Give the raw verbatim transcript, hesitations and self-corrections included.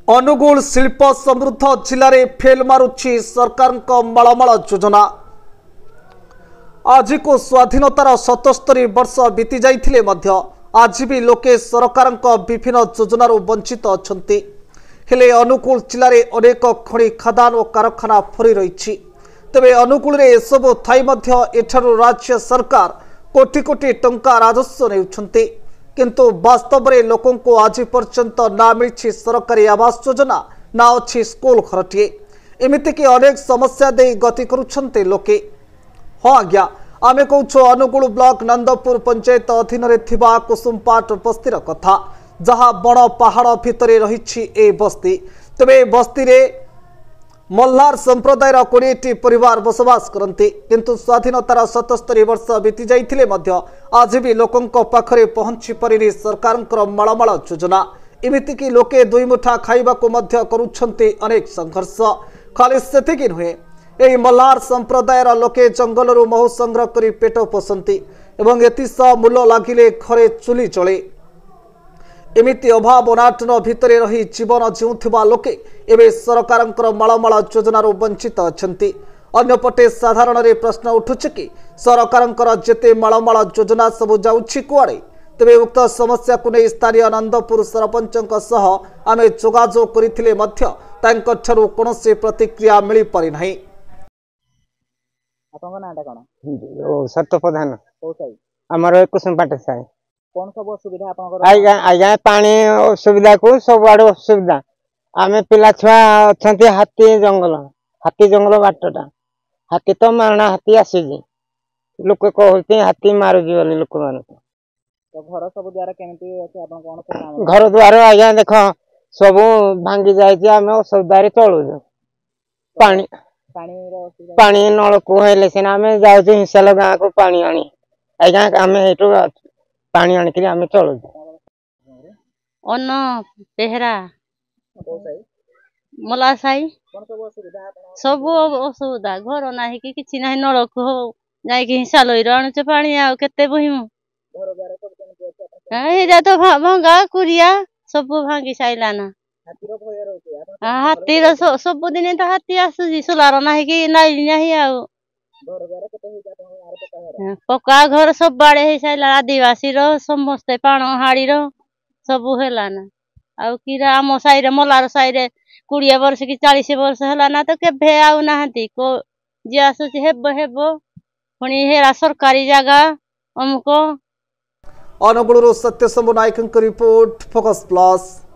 अनुगुल शिल्प समृद्ध जिले में फेल मारुछि सरकार मलमल योजना। आज को स्वाधीनतार सतस्तरी वर्ष बीती जाइथिले मध्य आज भी लोके सरकार विभिन्न योजनार वंचित अछंती। हेले अनुगुल जिले में अनेक खनि खदान और कारखाना फरी रही। तेबे अनुगुल रे एसबु थाई मध्य एठारु राज्य सरकार कोटी कोटी टंका राजस्व नेउछंती, किंतु वास्तव में लोकों को आज पर्यंत ना मिली सरकारी आवास योजना ना अच्छी स्कूल घरटीए। एमतीक अनेक समस्या दे गति करुछंते लोके। हाँ आज्ञा, आमे कहूँ अनुगुल ब्लॉक नंदपुर पंचायत अधीन रे थिबा कुसुमपाट बस्तीर कथा, जहाँ बण पहाड़ भितर रही ए बस्ती। तेबे बस्ती रे मल्हार संप्रदायर कोड़े परिवार बसवास करती, किंतु स्वाधीनतार सतस्तरी वर्ष बीती जाइथिले मध्य आज भी लोकों पाखरे पहुंची पारिनी सरकार मलमल योजना। एमतीक लोके दुई मुठा खाइबा को मध्य करुछंती अनेक संघर्ष। खाली सेतिकी नुहे, एही मल्हार संप्रदायर लोके जंगलरू महू संग्रह करी पेट पोषंती एवं एतिस मूल लागिले घरे चुली चले। एमिति अभाव अनाटन भितर रही जीवन जीउथिबा लोके एबे सरकार मलमल योजनार वंचित अछंती। अन्यपटे साधारण रे प्रश्न उठुछि कि सरकार जेते मलमल योजना सब जाउछि कुआडे। तेबे उक्त समस्या को नहीं स्थानीय नंदपुर सरपंचक सह आमे जोगाजोग करिथिले मध्य तांको ठरू कोनोसी प्रतिक्रिया मिली पारि नाही। आपन नाटा कोन? ओ सत्य प्रधान ओ साई हमर कुसुमपाट साई। कौन सब असुविधा आपन? आज्ञा आज्ञा पानी असुविधा को सब आड़ असुविधा। आमे पिला छुआ अछंती हाथी जंगल हाथी जंगल बाटटा हाथी तो मारणा हाथी आसीजी लोक कहते हाथी मारू जीवन लोक मान। तो घर सब द्वारा केमती अछि आपन कोन काम? घर द्वार आज्ञा देख सब भांगी जायछि, आमे असुविधा रे चलु। पानी पानी रो असुविधा पानी नल को हेले सेना आमे जाउछु हिसाल गां को पानी आनी। आज्ञा आमे हेटु पानी आनी के आमे चलु। अन्न पेहरा ओ साई मला साई कौन सब असुविधा आपन? सब असुविधा घर नाही कि किछि नाही, नलक हो जाई कि हिसाल आणुछ पानी आ केते बहिमु। घर द्वारा सब केमती अछि आपन? हे जा तो भंगा कुरिया सब भांगी साइलाना। हाथी रो भय रहउछि आपन? हाथी रो सब दिन तो हाथी आसुजी सुलार नाही कि नाही नाही आ घर द्वारा केते हो जात आर पका घर पक्का घर सब बाड़े हे साइला। आदिवासी रो समस्ते पाण हाड़ी रो सब हेलाना। आउ किरा आम साई रे मलार साई रे बीस वर्ष कि चालीस वर्ष हेलाना तो केभे आउ नाहंती को जे आसुची हेब हेब पुणी हेरा सरकारी जगह हमको। Angul Satyashambhu Nayak report, focus plus.